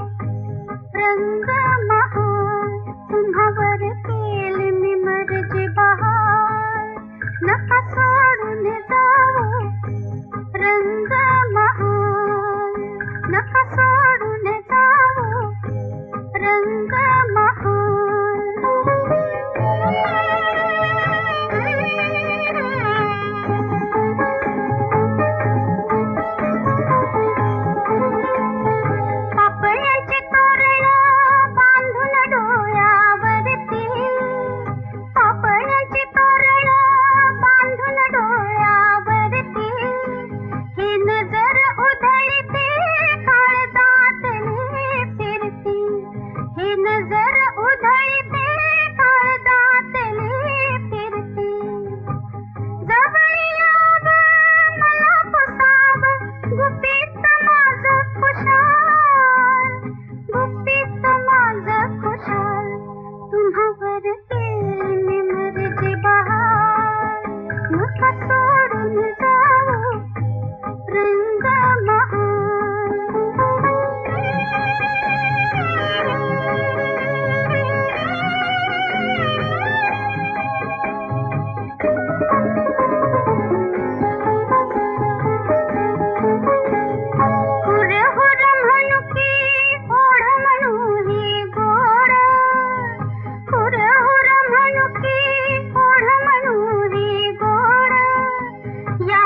रंग महाल. तुम्हावर केली मी मर्जी बहाल, नका सोडून जाऊ रंग महाल, नका सोडून जाऊ रंग पापण्याचे तोरण बांधून डोळ्यावरती, पापण्याचे तोरण बांधून डोळ्यावरती, ही नजर उधळते काळजातली फिरती, ही नजर उधळते काळजातली फिरती. जवळ याव मला पुसाव गुपित माझं खुशाल, गुपित माझं खुशाल. तुम्हावर केली मी मर्जी बहाल, नका सोडून जाऊ रंग महाल. हुर हुर म्हणू की ओढ म्हणू ही गोड, हुर हुर म्हणू की ओढ म्हणू ही गोड. या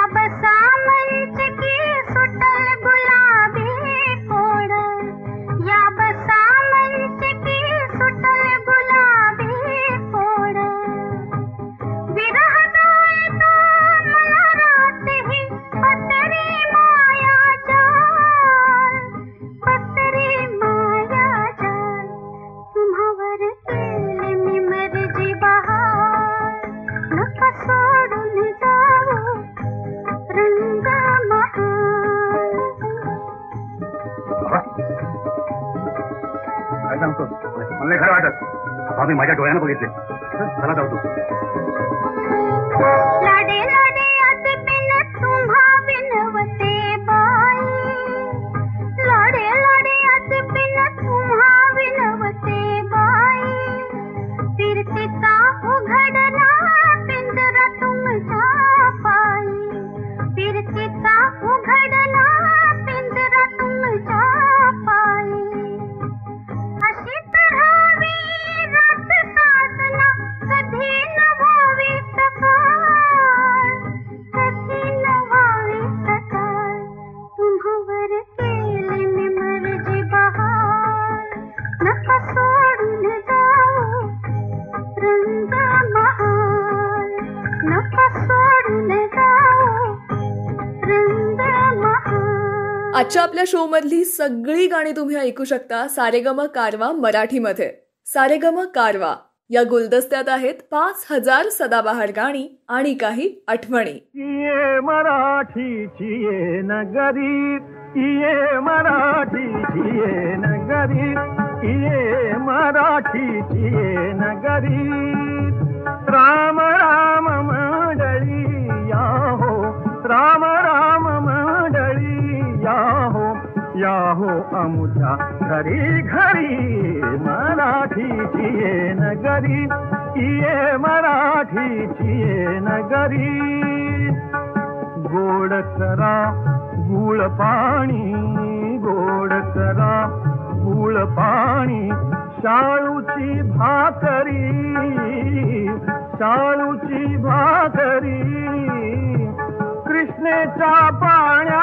मला खरं वाटत मी माझ्या डोळ्यानं बघितले. चला जाऊ तू. लाडे लाडे असे बिन तुम्हा बिनवते बाई, लाडे लाडे असे बिन तुम्हा बिनवते बाई, फिरतीचा उघडला पिंजरा तुमच्या पायी, फिरतीचा उघडला पिंजरा तुमच्या पायी, अशी तरावी रात साजना कधी न व्हावी सकाळ, कधी न व्हावी सकाळ, तुम्हावर केले मी मर्जी बहार, नका सोडून जाऊ रंग महाल, नका सोडून जाऊ रंग महाल. आजच्या आपल्या शो मधली सगळी गाणी तुम्ही ऐकू शकता सारेगम कारवा मराठीमध्ये. सारेगम कारवा या गुलदस्त्यात आहेत पाच हजार सदाबहार गाणी आणि काही आठवणी. ये मराठीची ये नगरी, ये मराठीची ये नगरी, ये मराठीची ये नगरी, राम राम मंडळी या हो, राम राम मंडळी या हो, या हो आमच्या घरी घरी, मराठीची ये नगरी, ये मराठीची ये नगरी, गोड करा गुळ पाणी, गोड करा गुळ पाणी, शाळूची भाकरी, शाळूची भाकरी, कृष्णेच्या पाण्याला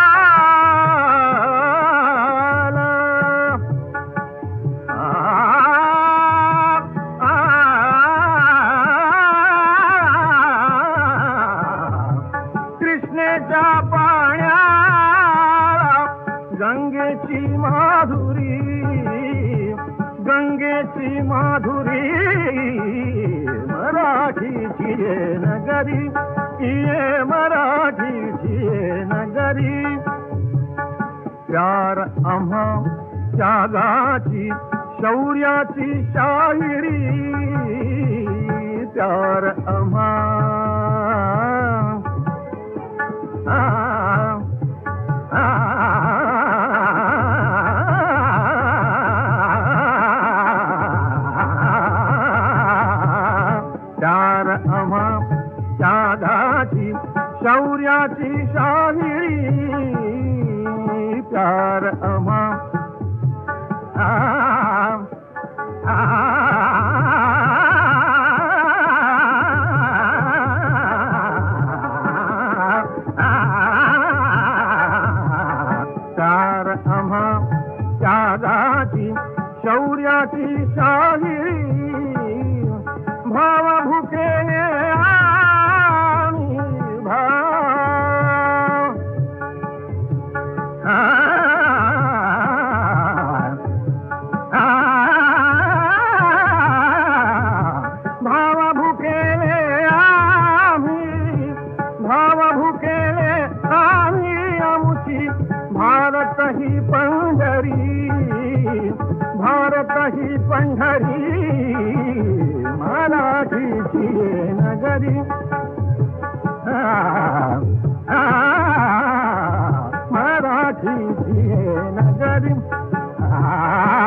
कृष्णेच्या पाण्याला गंगेची माधुरी, गंगेची माधुरी, मराठीची ये नगरी, ये मराठीची ये नगरी, प्यार आम्हा त्यागाची शौर्याची शाहिरी, प्यार आम्हा आ, आ, प्यार आम्हा त्यागाची शौर्याची शाहिरी, प्यार आम्हा आ, आ, प्यार आम्हा त्यागाची शौर्याची शाहिरी, भाव भुकेने आम्ही भाव, आ, आ, भाव भुकेने आम्ही, भाव भुकेने आम्ही आमुची, भारत ही पंढरी, भारत ही पंढरी, मराठीची ये नगरी, आ, आ, मराठीची ये नगरी, आ,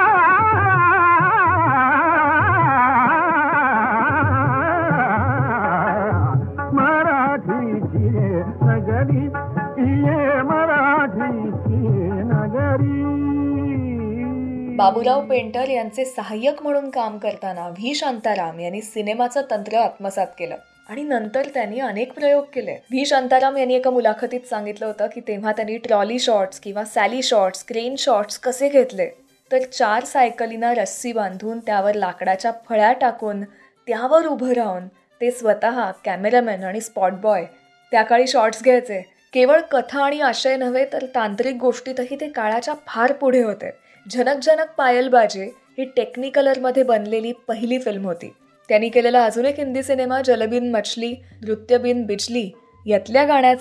मराठीची ये नगरी, ये मराठीची ये नगरी. बाबूराव पेंटर यांचे सहाय्यक म्हणून काम करताना व्ही शांताराम यांनी सिनेमाचं तंत्र आत्मसात केलं आणि नंतर त्यांनी अनेक प्रयोग केले. व्ही शांताराम यांनी एका मुलाखतीत सांगितलं होतं की तेव्हा त्यांनी ट्रॉली शॉट्स किंवा सॅली शॉट्स, क्रेन शॉट्स कसे घेतले, तर चार सायकलींना रस्सी बांधून त्यावर लाकडाच्या फळ्या टाकून त्यावर उभं राहून ते स्वतः कॅमेरामॅन आणि स्पॉट बॉय त्या काळी शॉट्स घ्यायचे. केवळ कथा आणि आशय नव्हे तर तांत्रिक गोष्टीतही ते काळाच्या फार पुढे होते. झनक झनक पायलबाजी ही टेक्निकलरमध्ये बनलेली पहिली फिल्म होती. त्यांनी केलेला अजून एक हिंदी सिनेमा जलबिन मछली नृत्यबिन बिजली यातल्या गाण्याचं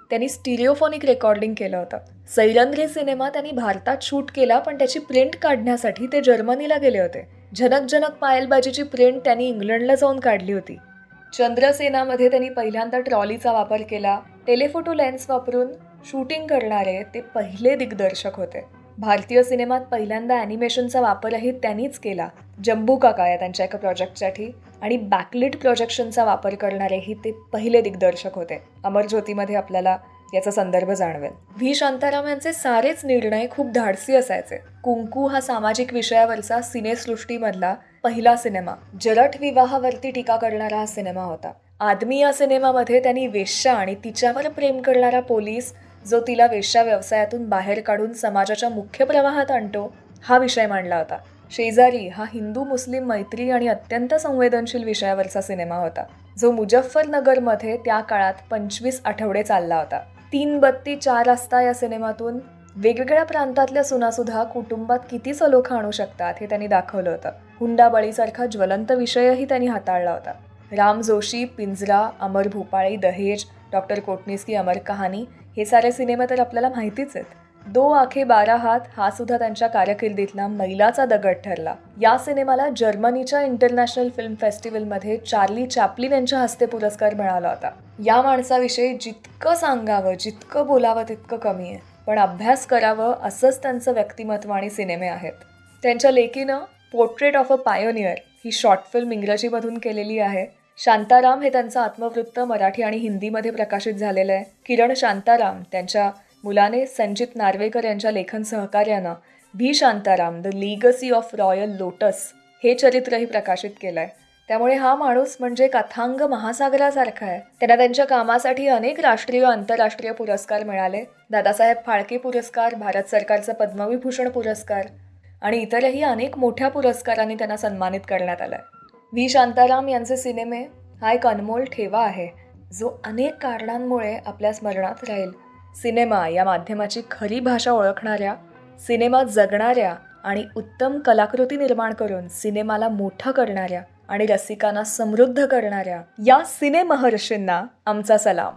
त्यांनी स्टिरिओफोनिक रेकॉर्डिंग केलं होतं. सैरंध्री सिनेमा त्यांनी भारतात शूट केला, पण त्याची प्रिंट काढण्यासाठी ते जर्मनीला गेले होते. झनक झनक पायलबाजीची प्रिंट त्यांनी इंग्लंडला जाऊन काढली होती. चंद्रसेनामध्ये त्यांनी पहिल्यांदा ट्रॉलीचा वापर केला. टेलिफोटो लेन्स वापरून शूटिंग करणारे ते पहिले दिग्दर्शक होते. भारतीय सिनेमात पहिल्यांदा ॲनिमेशनचा वापरही त्यांनीच केला. जंबू काका या त्यांच्या एका प्रोजेक्टसाठी आणि बॅकलिट प्रोजेक्शनचा वापर करणारेही ते पहिले दिग्दर्शक होते. अमरज्योतीमध्ये आपल्याला याचा संदर्भ जाणवेल. व्ही शांताराम यांचे सारेच निर्णय खूप धाडसी असायचे. कुंकू हा सामाजिक विषयावरचा सिनेसृष्टीमधला पहिला सिनेमा. जरठ विवाहावरती टीका करणारा हा सिनेमा होता. आदमी या सिनेमामध्ये त्यांनी वेश्या आणि तिच्यावर प्रेम करणारा पोलीस जो तिला वेश्या व्यवसायातून बाहेर काढून समाजाच्या मुख्य प्रवाहात आणतो हा विषय मांडला होता. शेजारी हा हिंदू मुस्लिम मैत्री आणि अत्यंत संवेदनशील विषयावरचा सिनेमा होता, जो मुजफ्फरनगरमध्ये त्या काळात पंचवीस आठवडे चालला होता. तीन बत्ती चार रस्ता या सिनेमातून वेगवेगळ्या प्रांतातल्या सुनासुद्धा कुटुंबात किती सलोखा आणू शकतात हे त्यांनी दाखवलं होतं. हुंडाबळीसारखा ज्वलंत विषयही त्यांनी हाताळला होता. राम जोशी, पिंजरा, अमर भूपाळी, दहेज, डॉक्टर कोटनीस अमर कहाणी हे सारे सिनेमे तर आपल्याला माहितीच आहेत. दो आखे बारा हात हा सुद्धा त्यांच्या कारकिर्दीतला मैलाचा दगड ठरला. या सिनेमाला जर्मनीच्या इंटरनॅशनल फिल्म फेस्टिवलमध्ये चार्ली चॅप्लिन यांच्या हस्ते पुरस्कार मिळाला होता. या माणसाविषयी जितकं सांगावं, जितकं बोलावं तितकं कमी आहे, पण अभ्यास करावं असंच त्यांचं व्यक्तिमत्व आणि सिनेमे आहेत. त्यांच्या लेकीनं पोर्ट्रेट ऑफ अ पायोनियर ही शॉर्ट फिल्म इंग्रजीमधून केलेली आहे. शांताराम हे त्यांचं आत्मवृत्त मराठी आणि हिंदीमध्ये प्रकाशित झालेलं आहे. किरण शांताराम त्यांच्या मुलाने संजित नार्वेकर यांच्या लेखन सहकार्यानं V Shantaram the legacy of royal lotus हे चरित्रही प्रकाशित केलं आहे. त्यामुळे हा माणूस म्हणजे कथांग महासागरासारखा आहे. त्यांना त्यांच्या कामासाठी अनेक राष्ट्रीय आंतरराष्ट्रीय पुरस्कार मिळाले. दादासाहेब फाळके पुरस्कार, भारत सरकारचा पद्मविभूषण पुरस्कार आणि इतरही अनेक मोठ्या पुरस्कारांनी त्यांना सन्मानित करण्यात आलं आहे. व्ही शांताराम यांचे सिनेमे हा एक अनमोल ठेवा आहे, जो अनेक कारणांमुळे आपल्या स्मरणात राहील. सिनेमा या माध्यमाची खरी भाषा ओळखणाऱ्या, सिनेमा जगणाऱ्या आणि उत्तम कलाकृती निर्माण करून सिनेमाला मोठा करणाऱ्या आणि रसिकांना समृद्ध करणाऱ्या या सिनेमहर्षींना आमचा सलाम.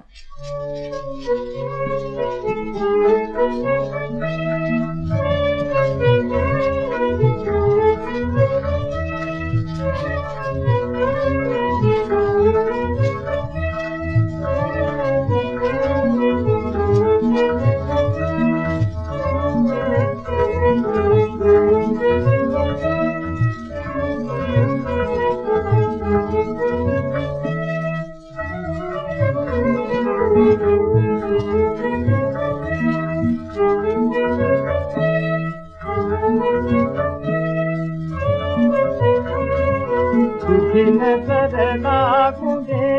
तुझी नजर लागू दे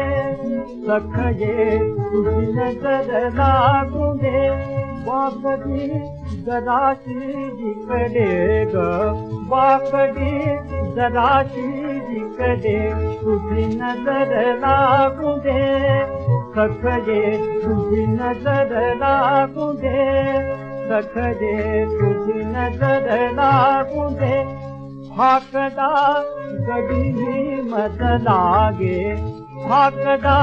सखये, तुझी नजर लागू दे वाकडी जराशी जिकडे ग, वाकडी जराशी जिकडे. तुझी नजर लागू दे सखये, तुझी नजर लागू दे सखये, तुझी नजर लागू दे. फाकदा गडी मत लागे, फाकदा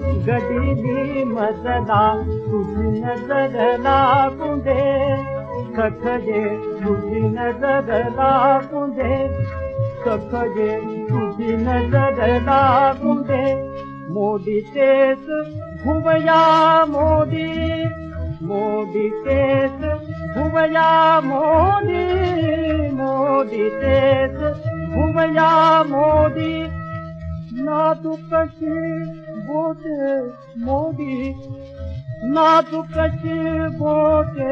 गडी मत ला. तुझी नजर लागू दे सखये, तुझी नजर लागू दे सखये, तुझी नजर लागू दे. मोदी तेच घुमया मोदी, मोदी तेच घुमया मोदी, मोदी तेच घुमया मोदी. नाजुकशी बोटे मोदी, नाजुकशी बोटे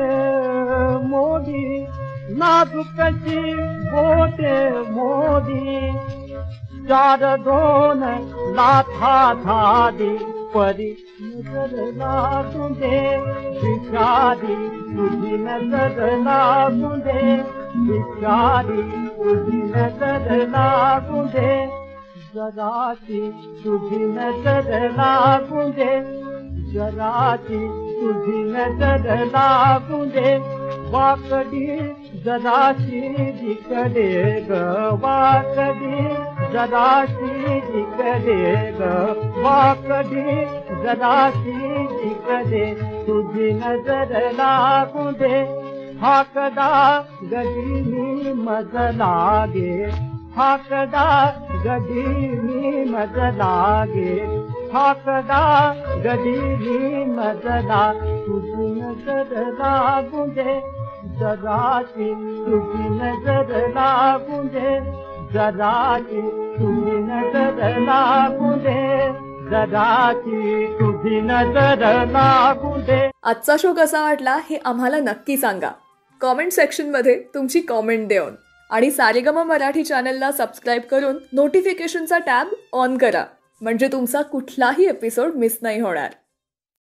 मोदी, नाजुकशी बोटे मोदी. चार दोन लाथा धाडी परी नजर लागू दे बिचारी, तुझी नजर लागू दे बिचारी, तुझी नजर लागू दे. जराची तुझी नजर लागू दे, जराची तुझी नजर लागू दे. वाकडी जराशी जिकडे ग, वाकडी जराशी जिकडे ग, वाकडी जराशी कदे तुझी नजर लागू दे हाकदा गदीनी मज लागे हाकदा गदीनी मज लागे हाकदा गदीनी मज ला तुझी नजर लागू दे जराची तुझी नजर लागू दे जराची तुझी नजर लागू दे जराची तुझी नजर लागू दे. आजचा शो कसा वाटला हे आम्हाला नक्की सांगा कॉमेंट सेक्शनमध्ये तुमची कॉमेंट देऊन. आणि सारेगम मराठी चॅनलला सबस्क्राईब करून नोटिफिकेशनचा टॅब ऑन करा म्हणजे तुमचा कुठलाही एपिसोड मिस नाही होणार.